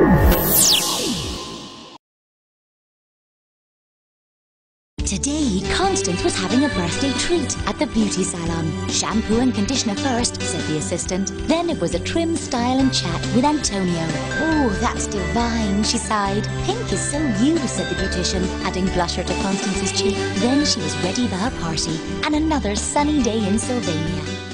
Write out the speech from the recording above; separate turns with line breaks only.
Today, Constance was having a birthday treat at the beauty salon. Shampoo and conditioner first, said the assistant. Then it was a trim, style and chat with Antonio. Oh, that's divine, she sighed. Pink is so you, said the beautician, adding blusher to Constance's cheek. Then she was ready for her party and another sunny day in Sylvania.